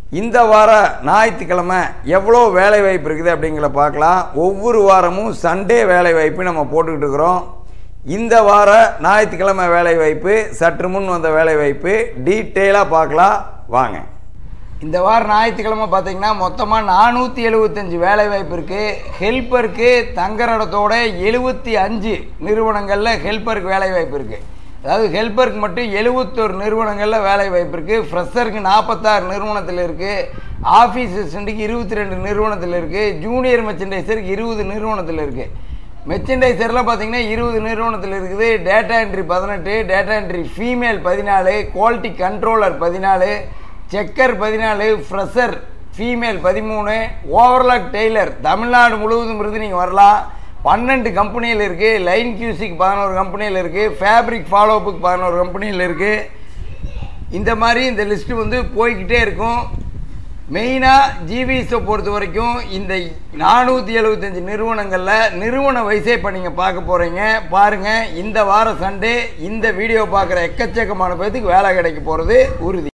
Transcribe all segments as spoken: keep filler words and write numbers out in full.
இந்த வார ஞாயிற்றுக்கிழமை எவ்வளோ வேலை வாய்ப்பு இருக்குது அப்படிங்கிறத பார்க்கலாம். ஒவ்வொரு வாரமும் சண்டே வேலை வாய்ப்பு நம்ம போட்டுக்கிட்டு இருக்கிறோம். இந்த வார ஞாயிற்றுக்கிழமை வேலை வாய்ப்பு, சற்று முன் வந்த வேலை வாய்ப்பு டீட்டெயிலாக பார்க்கலாம் வாங்க. இந்த வாரம் ஞாயிற்றுக்கிழமை பார்த்தீங்கன்னா மொத்தமாக நானூற்றி எழுபத்தஞ்சு வேலை வாய்ப்பு இருக்குது. ஹெல்ப்பருக்கு தங்குற இடத்தோட எழுபத்தி அஞ்சு நிறுவனங்களில் ஹெல்ப்பருக்கு வேலை வாய்ப்பு இருக்குது. அதாவது ஹெல்ப்பருக்கு மட்டும் எழுபத்தொரு நிறுவனங்களில் வேலை வாய்ப்பு இருக்குது. ஃப்ரெஷருக்கு நாற்பத்தாறு நிறுவனத்தில் இருக்குது. ஆஃபீஸ் அசிஸ்டண்ட்டுக்கு இருபத்தி ரெண்டு நிறுவனத்தில் இருக்குது. ஜூனியர் மெர்ச்சன்டைசருக்கு இருபது நிறுவனத்தில் இருக்குது. மெர்ச்சன்டைசரில் பார்த்தீங்கன்னா இருபது நிறுவனத்தில் இருக்குது. டேட்டா என்ட்ரி பதினெட்டு, டேட்டா என்ட்ரி ஃபீமேல் பதினாலு, குவாலிட்டி கண்ட்ரோலர் பதினாலு, செக்கர் பதினாலு, ஃப்ரெஷர் ஃபீமேல் பதிமூணு, ஓவர்லாக் டெய்லர் தமிழ்நாடு முழுவதும் இருந்து நீங்கள் வரலாம். பன்னெண்டு கம்பெனியில் இருக்குது. லைன் கியூசிக்கு பதினோரு கம்பெனியில் இருக்குது. ஃபேப்ரிக் ஃபாலோஅப்புக்கு பதினோரு கம்பெனியில் இருக்குது. இந்த மாதிரி இந்த லிஸ்ட்டு வந்து போய்கிட்டே இருக்கும். மெயினாக ஜிவிஎஸை பொறுத்த வரைக்கும் இந்த நானூற்றி எழுபத்தஞ்சு நிறுவனங்களில் நிறுவன வயசே இப்போ நீங்கள் பார்க்க போகிறீங்க. பாருங்கள், இந்த வார சண்டே இந்த வீடியோ பார்க்குற எக்கச்சக்கமான பேருக்கு வேலை கிடைக்க போகிறது உறுதி.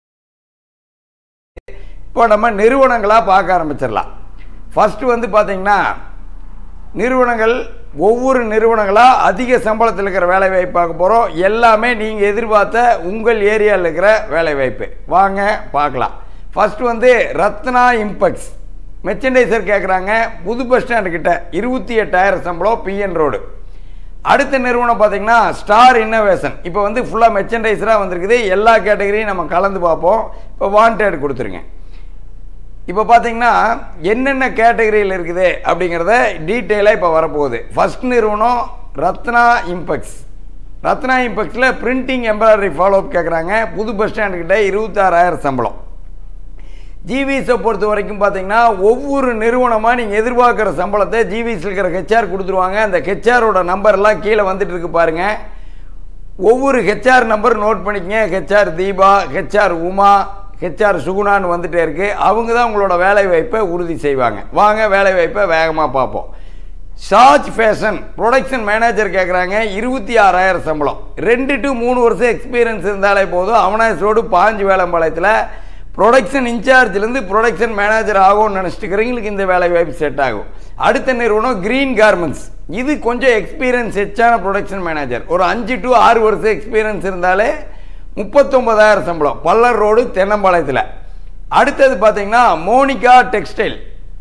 இப்போ நம்ம நிறுவனங்களாக பார்க்க ஆரம்பிச்சிடலாம். ஃபஸ்ட்டு வந்து பார்த்தீங்கன்னா நிறுவனங்கள், ஒவ்வொரு நிறுவனங்களாக அதிக சம்பளத்தில் இருக்கிற வேலை வாய்ப்பு பார்க்க போகிறோம். எல்லாமே நீங்கள் எதிர்பார்த்த உங்கள் ஏரியாவில் இருக்கிற வேலை வாய்ப்பு. வாங்க பார்க்கலாம். ஃபஸ்ட்டு வந்து ரத்னா இம்பெக்ஸ் மெர்ச்சன்டைசர் கேட்குறாங்க. புது பஸ் ஸ்டாண்டு கிட்ட இருபத்தி எட்டாயிரம் சம்பளம், பிஎன் ரோடு. அடுத்த நிறுவனம் பார்த்தீங்கன்னா ஸ்டார் இன்னோவேஷன். இப்போ வந்து ஃபுல்லாக மெர்ச்சன்டைசராக வந்திருக்குது. எல்லா கேட்டகரியும் நம்ம கலந்து பார்ப்போம். இப்போ வாண்டட் கொடுத்துருங்க. இப்போ பார்த்தீங்கன்னா என்னென்ன கேட்டகரியில் இருக்குது அப்படிங்கிறத டீட்டெயிலாக இப்போ வரப்போகுது. ஃபஸ்ட் நிறுவனம் ரத்னா இம்பெக்ஸ். ரத்னா இம்பெக்ஸில் பிரிண்டிங் எம்ப்ராய்டரி ஃபாலோஅப் கேட்குறாங்க. புது பஸ் ஸ்டாண்டுக்கிட்ட இருபத்தாறாயிரம் சம்பளம். ஜிவிஎஸை பொறுத்த வரைக்கும் பார்த்தீங்கன்னா ஒவ்வொரு நிறுவனமாக நீங்கள் எதிர்பார்க்குற சம்பளத்தை ஜிவிஎஸில் இருக்கிற ஹெச்ஆர் கொடுத்துருவாங்க. அந்த ஹெச்ஆரோட நம்பர்லாம் கீழே வந்துட்டு இருக்கு பாருங்கள். ஒவ்வொரு ஹெச்ஆர் நம்பர் நோட் பண்ணிக்கங்க. HR Deepa, HR Uma, HR சுகுணான்னு வந்துட்டே இருக்குது. அவங்க தான் உங்களோட வேலை வாய்ப்பை உறுதி செய்வாங்க. வாங்க வேலை வாய்ப்பை வேகமாக பார்ப்போம். ஷாஜ் ஃபேஷன் ப்ரொடக்ஷன் மேனேஜர் கேட்குறாங்க. இருபத்தி ஆறாயிரம் சம்பளம். ரெண்டு டு மூணு வருஷம் எக்ஸ்பீரியன்ஸ் இருந்தாலே போதும். அவனாஸ் ரோடு பாஞ்சு வேலம்பாளையத்தில் ப்ரொடக்ஷன் இன்சார்ஜ்லேருந்து ப்ரொடக்ஷன் மேனேஜர் ஆகும்னு நினச்சிட்டுக்கிறவங்களுக்கு இந்த வேலை வாய்ப்பு செட் ஆகும். அடுத்த நிறுவனம் கிரீன் கார்மெண்ட்ஸ். இது கொஞ்சம் எக்ஸ்பீரியன்ஸ் ஹெச்சான ப்ரொடக்ஷன் மேனேஜர். ஒரு அஞ்சு டு ஆறு வருஷம் எக்ஸ்பீரியன்ஸ் இருந்தாலே முப்பத்தொம்பதாயிரம் சம்பளம், பல்லர் ரோடு தென்னம்பாளையத்தில். அடுத்தது பார்த்தீங்கன்னா மோனிகா டெக்ஸ்டைல்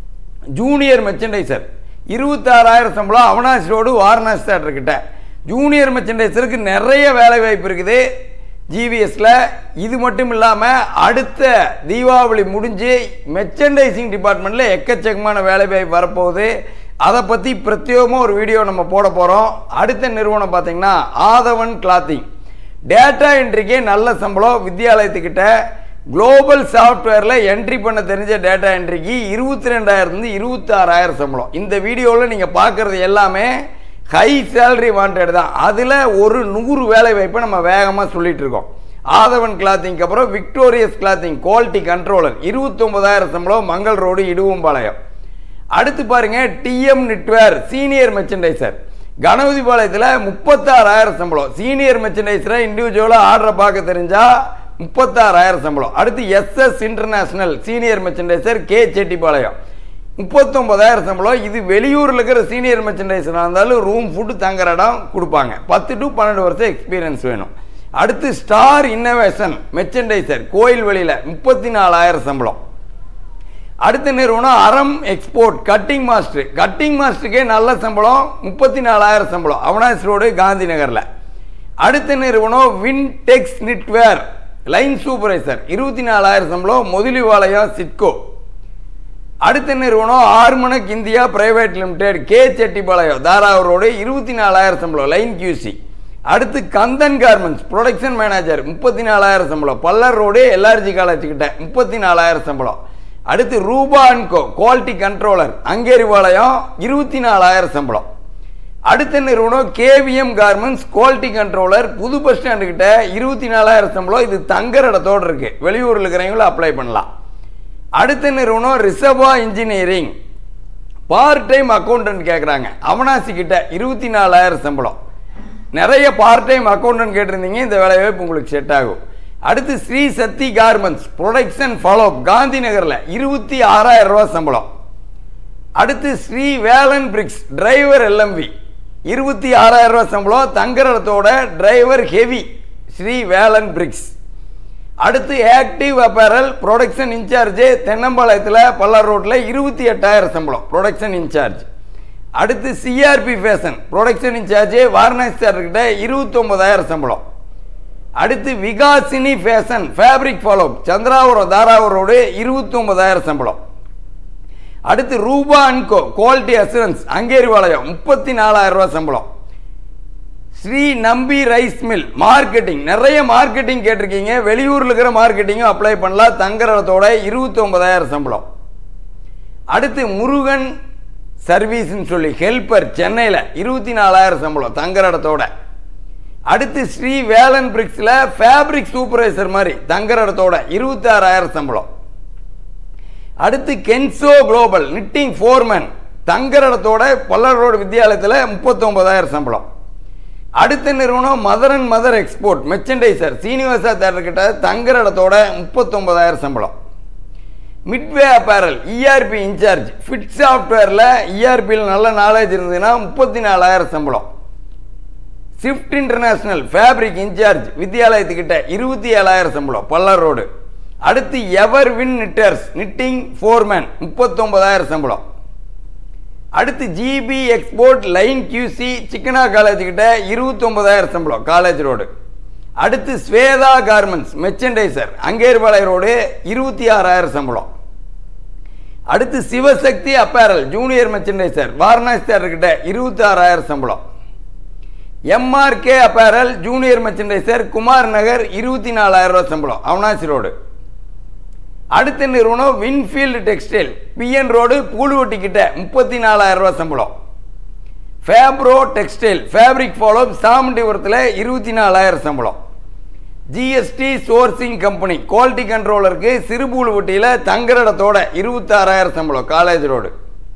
ஜூனியர் மெர்ச்சன்டைசர். இருபத்தாறாயிரம் சம்பளம், அவனாஸ் ரோடு வாரணாசி தேட்டர்கிட்ட. ஜூனியர் மெர்ச்சன்டைசருக்கு நிறைய வேலை வாய்ப்பு இருக்குது ஜிவிஎஸில். இது மட்டும் இல்லாமல் அடுத்த தீபாவளி முடிஞ்சு மெர்ச்சன்டைசிங் டிபார்ட்மெண்ட்டில் எக்கச்சக்கமான வேலை வாய்ப்பு வரப்போகுது. அதை பற்றி பிரத்யேகமாக ஒரு வீடியோ நம்ம போட போகிறோம். அடுத்த நிறுவனம் பார்த்தீங்கன்னா ஆதவன் கிளாத்திங். டேட்டா என்ட்ரிக்கே நல்ல சம்பளம். வித்யாலயத்துக்கிட்ட குளோபல் சாஃப்ட்வேரில் என்ட்ரி பண்ண தெரிஞ்ச டேட்டா என்ட்ரிக்கு இருபத்தி ரெண்டாயிரத்துலேருந்து இருபத்தாறாயிரம் சம்பளம். இந்த வீடியோவில் நீங்கள் பார்க்குறது எல்லாமே ஹை சேலரி வாண்டட் தான். அதில் ஒரு நூறு வேலை வாய்ப்பை நம்ம வேகமாக சொல்லிட்டு இருக்கோம். ஆதவன் கிளாத்திங்க்கு அப்புறம் விக்டோரியஸ் கிளாத்திங் குவாலிட்டி கண்ட்ரோலர் இருபத்தொம்பதாயிரம் சம்பளம், மங்கள் ரோடு இடுவம்பாளையம். அடுத்து பாருங்கள் டிஎம் நிட்வேர் சீனியர் மெர்ச்சன்டைசர் கணபதிபாளையத்தில் முப்பத்தாறாயிரம் சம்பளம். சீனியர் மெர்ச்சன்டைசரை இண்டிவிஜுவலாக ஆர்டரை பார்க்க தெரிஞ்சால் முப்பத்தாறாயிரம் சம்பளம். அடுத்து SS international senior merchandiser K Chettipalayam முப்பத்தொம்பதாயிரம் சம்பளம். இது வெளியூரில் இருக்கிற சீனியர் மெர்ச்சன்டைசராக இருந்தாலும் ரூம் ஃபுட்டு தங்குற இடம் கொடுப்பாங்க. பத்து டு பன்னெண்டு வருஷம் எக்ஸ்பீரியன்ஸ் வேணும். அடுத்து ஸ்டார் இன்னோவேஷன் மெர்ச்சன்டைசர் கோயில் வழியில் முப்பத்தி நாலாயிரம் சம்பளம். அடுத்த நிறுவனம் Aram export cutting master. Cutting மாஸ்டருக்கே நல்ல சம்பளம், முப்பத்தி நாலாயிரம் சம்பளம், அவனாஸ் ரோடு காந்தி நகரில். அடுத்த நிறுவனம் வின்டெக்ஸ் நிட்வேர் லைன் சூப்பர்வைசர் இருபத்தி நாலாயிரம் சம்பளம், முதலிவாளையம் சிட்கோ. அடுத்த நிறுவனம் ஆர்மனக் India private limited K Chettipalayam தாராவூர் ரோடு இருபத்தி நாலாயிரம் சம்பளம், லைன் கியூசி. அடுத்து கந்தன் கார்மெண்ட்ஸ் ப்ரொடக்ஷன் மேனேஜர் முப்பத்தி நாலாயிரம் சம்பளம், பல்லர் ரோடு எல்ஆர்ஜி காலேஜ் கிட்ட முப்பத்தி நாலாயிரம் சம்பளம். அடுத்து Rupa and co quality controller Angeripalayam இருபத்தி நாலாயிரம் சம்பளம். அடுத்த நிறுவனம் கேவிஎம் கார்மெண்ட்ஸ் குவாலிட்டி கண்ட்ரோலர் புது பஸ் ஸ்டாண்டு கிட்ட இருபத்தி நாலாயிரம் சம்பளம். இது தங்குற இடத்தோடு இருக்கு. வெளியூரில் இருக்கிறவங்களும் அப்ளை பண்ணலாம். அடுத்த நிறுவனம் ரிசர்வா இன்ஜினியரிங் பார்ட் டைம் அக்கௌண்டன்ட் கேட்குறாங்க. அவனாசி கிட்ட இருபத்தி நாலாயிரம் சம்பளம். நிறைய பார்ட் டைம் அக்கௌண்டன்ட் கேட்டிருந்தீங்க. இந்த வேலைவாய்ப்பு உங்களுக்கு செட் ஆகும். அடுத்து Sri Sakthi garments production follow Gandhi நகரில் இருபத்தி ஆறாயிரம் ரூபா சம்பளம். அடுத்து Sri Velan bricks driver LMV இருபத்தி ஆறாயிரம் ரூபா சம்பளம், தங்கரத்தோட driver heavy Sri Velan bricks. அடுத்து ஆக்டிவ் அப்பேரல் ப்ரொடக்ஷன் இன்சார்ஜ் தென்னம்பாளையத்தில் பல்லார் ரோட்டில் இருபத்தி எட்டாயிரம் சம்பளம் ப்ரொடக்ஷன் இன்சார்ஜ். அடுத்து CRP fashion production incharge Varanasi சார்கிட்ட இருபத்தி ஒன்பதாயிரம் சம்பளம். அடுத்து Vikasini fashion fabric follow Chandrapuram Dharapuram road இருபத்தி ஒன்பதாயிரம் சம்பளம். அடுத்து ரூபா அன்கோ குவாலிட்டி அசூரன்ஸ் அங்கேரிபாளையம் முப்பத்தி நாலாயிரம் ரூபா சம்பளம். Sri Nambi rice mill marketing நிறைய மார்க்கெட்டிங் கேட்டிருக்கீங்க, வெளியூரில் இருக்கிற மார்க்கெட்டிங்கும் அப்ளை பண்ணலாம், தங்கரத்தோட இருபத்தி ஒன்பதாயிரம் சம்பளம். அடுத்து முருகன் சர்வீஸ்ன்னு சொல்லி ஹெல்பர் சென்னையில் இருபத்தி நாலாயிரம் சம்பளம் தங்கரத்தோட. அடுத்து ஸ்ரீ வேலன் பிரிக்ஸில் ஃபேப்ரிக் சூப்பர்வைசர் மாதிரி தங்கரத்தோட இருபத்தி ஆறாயிரம் சம்பளம். அடுத்து கென்சோ குளோபல் நிட்டிங் ஃபோர்மேன் தங்கரத்தோட பல்லர் ரோடு வித்யாலயத்தில் முப்பத்தி ஒன்பதாயிரம் சம்பளம். அடுத்த நிறுவனம் mother and mother export merchandiser Srinivasa theatre கிட்ட தங்கரத்தோட முப்பத்தி ஒன்பதாயிரம் சம்பளம். Midway apparel ERP incharge fit சாஃப்ட்வேரில் இஆர்பியில் நல்ல நாலேஜ் இருந்ததுன்னா முப்பத்தி நாலாயிரம் சம்பளம். ஸ்விஃப்ட் இன்டர்நேஷனல் ஃபேப்ரிக் இன்சார்ஜ் வித்யாலயத்துக்கிட்ட இருபத்தி ஏழாயிரம் சம்பளம் பல்லர் ரோடு. அடுத்து ever win knitters knitting foreman முப்பத்தி ஒன்பதாயிரம் சம்பளம். அடுத்து ஜிபி எக்ஸ்போர்ட் லைன் கியூசி சிக்கனா காலேஜுக்கிட்ட இருபத்தி ஒன்பதாயிரம் சம்பளம் காலேஜ் ரோடு. அடுத்து Swetha garments merchandiser Angeripalayam road இருபத்தி ஆறாயிரம் சம்பளம். அடுத்து Sivasakthi apparel junior merchandiser Varanasi தேட்டர்கிட்ட இருபத்தி ஆறாயிரம் சம்பளம். MRK apparel junior merchandiser Kumar Nagar இருபத்தி நாலாயிரம் ரூபா சம்பளம் அவனாசி ரோடு. அடுத்த நிறுவனம் Winfield textile PN road Poolluvatti கிட்ட முப்பத்தி நாலாயிரம் ரூபா சம்பளம். ஃபேப்ரோ டெக்ஸ்டைல் ஃபேப்ரிக் ஃபாலோ சாமண்டிபுரத்தில் இருபத்தி நாலாயிரம் சம்பளம். ஜிஎஸ்டி சோர்சிங் கம்பெனி குவாலிட்டி கண்ட்ரோலருக்கு சிறுபூலுவட்டியில் தங்கரடத்தோட இருபத்தி ஆறாயிரம் சம்பளம் காலேஜ் ரோடு.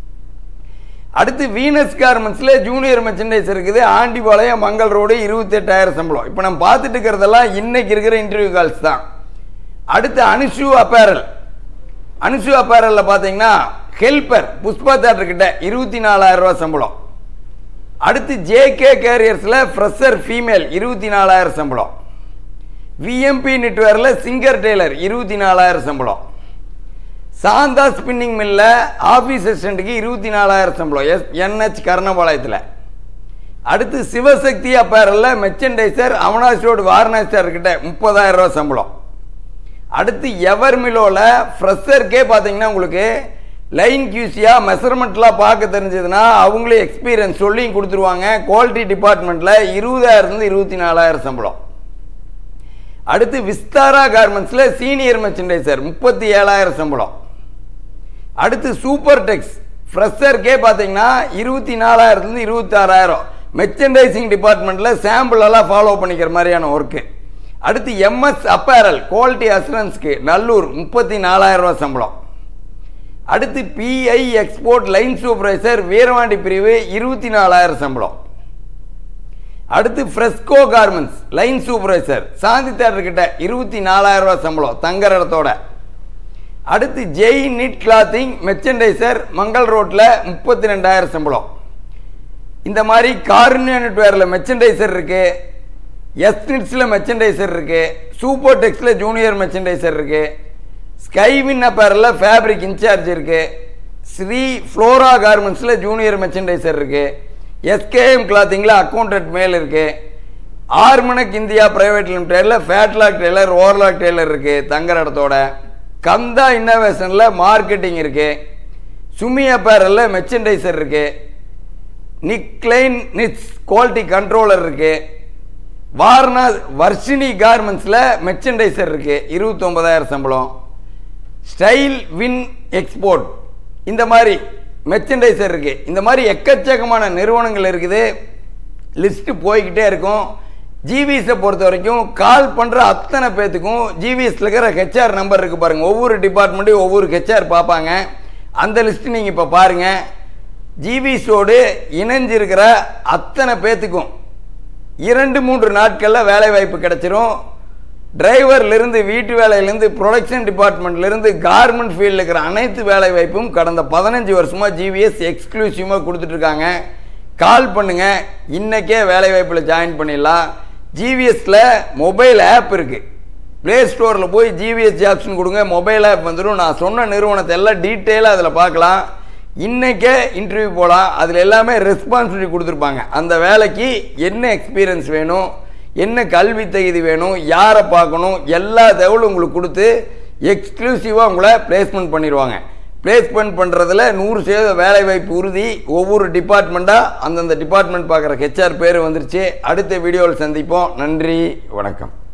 அடுத்து வீனஸ் கார்மெண்ட்ஸில் ஜூனியர் மெர்ச்சன்டைஸ் இருக்குது ஆண்டிபாளையம் மங்கள் ரோடு இருபத்தி எட்டாயிரம் சம்பளம். இப்போ நம்ம பார்த்துட்டு இருக்கிறதெல்லாம் இன்னைக்கு இருக்கிற இன்டர்வியூ கால்ஸ் தான். அடுத்து அனுஷு அப்பேரல் அனுஷு அப்பேரலில் பார்த்தீங்கன்னா ஹெல்பர் புஷ்பா தேட்டர்கிட்ட இருபத்தி நாலாயிரம் ரூபா சம்பளம். அடுத்து ஜேகே கேரியர்ஸில் ஃப்ரெஷர் ஃபீமேல் இருபத்தி நாலாயிரம் சம்பளம். விஎம்பி நெட்வேரில் சிங்கர் டெய்லர் இருபத்தி நாலாயிரம் சம்பளம். சாந்தா ஸ்பின்னிங் மில்ல ஆஃபீஸ் அசிஸ்டண்ட்டுக்கு இருபத்தி நாலாயிரம் சம்பளம் எஸ் என்ஹெச் கர்ணபாளையத்தில். அடுத்து சிவசக்தி அப்பேரலில் மெர்ச்சன்டைசர் அவனாசி ரோடு வாரணாசி தேட்டர்கிட்ட முப்பதாயிரம் ரூபா சம்பளம். அடுத்து எவர் மிலோவில் ஃப்ரெஷருக்கே பார்த்தீங்கன்னா உங்களுக்கு லைன் கியூசியாக மெஷர்மெண்ட்லாம் பார்க்க தெரிஞ்சதுன்னா அவங்களே எக்ஸ்பீரியன்ஸ் சொல்லியும் கொடுத்துருவாங்க. குவாலிட்டி டிபார்ட்மெண்ட்டில் இருபதாயிரத்துலேருந்து இருபத்தி நாலாயிரம் சம்பளம். அடுத்து விஸ்தாரா கார்மெண்ட்ஸில் சீனியர் மெர்ச்சன்டைசர் முப்பத்தி ஏழாயிரம் சம்பளம். அடுத்து சூப்பர் டெக்ஸ் ஃப்ரெஷருக்கே பார்த்தீங்கன்னா இருபத்தி நாலாயிரத்துலேருந்து இருபத்தி ஆறாயிரம் மெர்ச்சன்டைசிங் டிபார்ட்மெண்ட்டில் சாம்பிள் எல்லாம் ஃபாலோ பண்ணிக்கிற மாதிரியான ஒர்க்கு. அடுத்து எம்எஸ் அப்பேரல் குவாலிட்டி அசூரன்ஸ்க்கு நல்லூர் முப்பத்தி நாலாயிரம் ரூபா சம்பளம். அடுத்து பிஐ எக்ஸ்போர்ட் லைன் சூப்பர்வைசர் வீரவாண்டி பிரிவு இருபத்தி நாலாயிரம் சம்பளம். அடுத்து Fresco garments line supervisor Shanthi theatre கிட்ட இருபத்தி நாலாயிரம் ரூபா சம்பளம் தங்கரடத்தோட. அடுத்து Jai knit clothing merchandiser Mangal ரோட்டில் முப்பத்தி ரெண்டாயிரம் சம்பளம். இந்த மாதிரி கார்னியா நெட்வேரில் மெர்ச்சன்டைசர் இருக்கு, எஸ்னிட்ஸில் மெர்ச்சன்டைசர் இருக்கு, சூப்பர் டெக்ஸில் ஜூனியர் மெர்ச்சன்டைசர் இருக்கு, ஸ்கைவின் அப்பேரில் ஃபேப்ரிக் இன்சார்ஜ் இருக்கு, ஸ்ரீ ஃப்ளோரா கார்மெண்ட்ஸில் ஜூனியர் மெர்ச்சன்டைசர் இருக்கு, எஸ்கேஎம் கிளாத்திங்கில் அக்கௌண்டன்ட் மேல் இருக்கு, ஆர்மனக் இந்தியா பிரைவேட் லிமிடெடில் ஃபேட்லாக் டெய்லர் ஓவர்லாக் டெய்லர் இருக்கு தங்கரடத்தோட. கந்தா இன்னோவேஷனில் மார்க்கெட்டிங் இருக்கு, சுமி அப்பேரலில் மெர்ச்சன்டைசர் இருக்கு, நிக்லைன் நிட்ஸ் குவாலிட்டி கண்ட்ரோலர் இருக்கு, வாரணா வர்ஷினி கார்மெண்ட்ஸில் மெர்ச்சன்டைசர் இருக்கு இருபத்தி ஒன்பதாயிரம் சம்பளம். ஸ்டைல் வின் எக்ஸ்போர்ட் இந்த மாதிரி மெர்ச்சன்டைசர் இருக்கு. இந்த மாதிரி எக்கச்சக்கமான நிறுவனங்கள் இருக்குது, லிஸ்ட் போய்கிட்டே இருக்கும். ஜிவிஎஸை பொறுத்த வரைக்கும் கால் பண்ணுற அத்தனை பேத்துக்கும் ஜிவிஎஸ்ல இருக்கிற ஹெச்ஆர் நம்பர் இருக்கு பாருங்க. ஒவ்வொரு டிபார்ட்மெண்ட்டையும் ஒவ்வொரு ஹெச்ஆர் பார்ப்பாங்க. அந்த லிஸ்ட் நீங்கள் இப்போ பாருங்க. ஜிவிஎஸோடு இணைஞ்சிருக்கிற அத்தனை பேத்துக்கும் இரண்டு மூன்று நாட்களில் வேலை வாய்ப்பு கிடைச்சிரும். டிரைவர்லேருந்து வீட்டு வேலையிலேருந்து ப்ரொடக்ஷன் டிபார்ட்மெண்ட்லேருந்து கார்மெண்ட் ஃபீல்டில் இருக்கிற அனைத்து வேலை வாய்ப்பும் கடந்த பதினஞ்சு வருஷமாக ஜிவிஎஸ் எக்ஸ்க்ளூசிவாக கொடுத்துட்ருக்காங்க. கால் பண்ணுங்கள், இன்றைக்கே வேலை வாய்ப்பில் ஜாயின் பண்ணிடலாம். ஜிவிஎஸில் மொபைல் ஆப் இருக்குது. ப்ளே ஸ்டோரில் போய் ஜிவிஎஸ் ஜாப்ஸ்னு கொடுங்க, மொபைல் ஆப் வந்துடும். நான் சொன்ன நிறுவனத்தை எல்லாம் டீட்டெயிலாக அதில் பார்க்கலாம். இன்றைக்கே இன்டர்வியூ போகலாம். அதில் எல்லாமே ரெஸ்பான்சிபிலிட்டி கொடுத்துருப்பாங்க. அந்த வேலைக்கு என்ன எக்ஸ்பீரியன்ஸ் வேணும், என்ன கல்வி தகுதி வேணும், யாரை பார்க்கணும், எல்லா தகவலும் உங்களுக்கு கொடுத்து எக்ஸ்க்ளூசிவாக உங்களை பிளேஸ்மெண்ட் பண்ணிடுவாங்க. பிளேஸ்மெண்ட் பண்ணுறதுல நூறு சதவீதம் வேலை வாய்ப்பு உறுதி. ஒவ்வொரு டிபார்ட்மெண்ட்டாக அந்தந்த டிபார்ட்மெண்ட் பார்க்குற ஹெச்ஆர் பேர் வந்துருச்சு. அடுத்த வீடியோவில் சந்திப்போம். நன்றி, வணக்கம்.